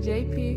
JP.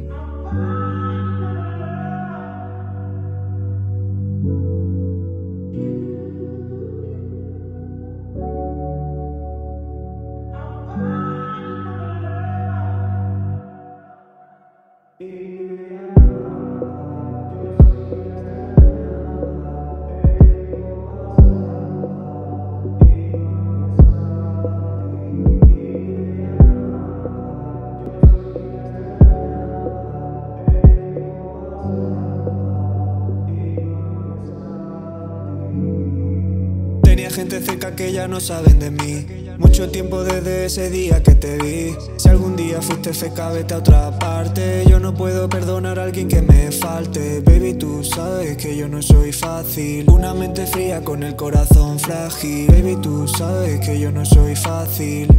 Tenía gente cerca que ya no saben de mí. Mucho tiempo desde ese día que te vi. Si algún día fuiste feca, vete a otra parte. Yo no puedo perdonar a alguien que me falte. Baby, tú sabes que yo no soy fácil. Una mente fría con el corazón frágil. Baby, tú sabes que yo no soy fácil.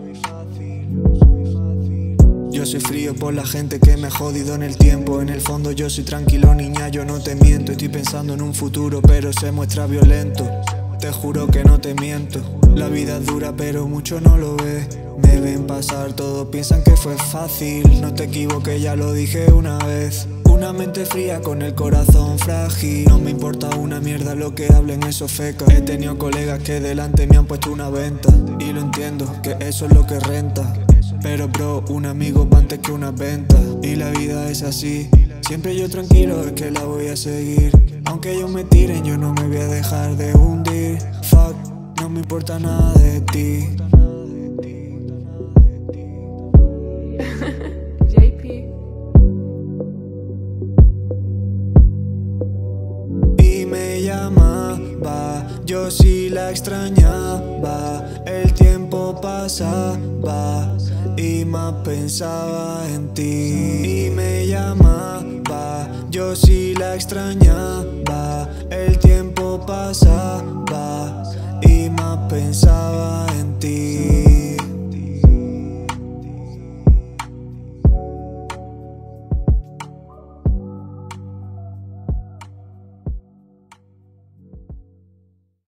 Yo soy frío por la gente que me ha jodido en el tiempo. En el fondo yo soy tranquilo, niña, yo no te miento. Estoy pensando en un futuro, pero se muestra violento. Te juro que no te miento. La vida es dura, pero mucho no lo ves. Me ven pasar, todos piensan que fue fácil. No te equivoques, ya lo dije una vez. Una mente fría con el corazón frágil. No me importa una mierda lo que hablen esos fecas. He tenido colegas que delante me han puesto una venta. Y lo entiendo, que eso es lo que renta. Pero bro, un amigo va antes que una venta. Y la vida es así. Siempre yo tranquilo, es que la voy a seguir. Aunque ellos me tiren, yo no me voy a dejar de hundir. Fuck, no me importa nada de ti. JP. Y me llamaba, yo sí la extrañaba. El tiempo pasaba y más pensaba en ti. Y me llamaba, yo sí la extrañaba. El tiempo pasaba y más pensaba en ti.